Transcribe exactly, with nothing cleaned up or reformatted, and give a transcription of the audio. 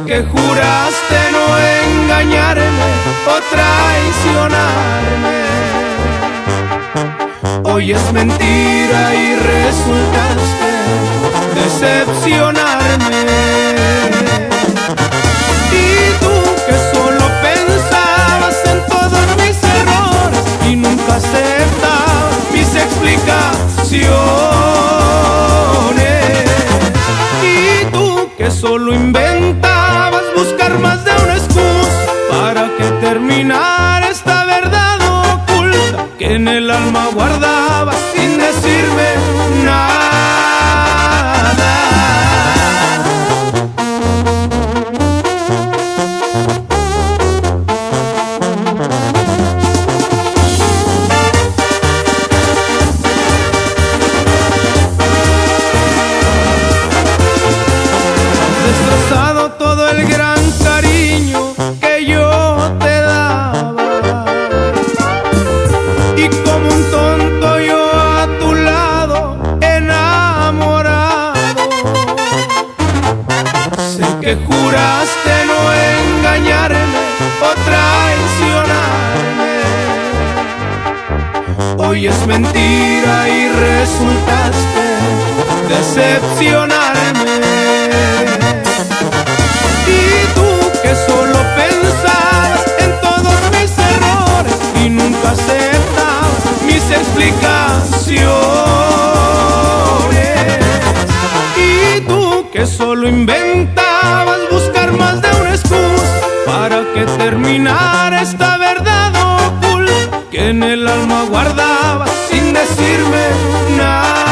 que juraste no engañarme o traicionarme. Hoy es mentira y resultaste decepcionarme. Y tú que solo pensabas en todos mis errores y nunca aceptabas mis explicaciones. Y tú que solo inventabas buscar más de una excusa para que terminara esta verdad oculta que en el alma guardabas sin decirme nada. Destrozado todo el gran cariño que yo te daba, y como un tonto yo a tu lado enamorado. Sé que juraste no engañarme o traicionarme. Hoy es mentira y resultaste decepcionarme. Y tú que solo pensabas en todos mis errores y nunca aceptabas mis explicaciones. Y tú que solo inventabas buscar más de una excusa para que terminara esta verdad oculta que en el alma guardabas sin decirme nada.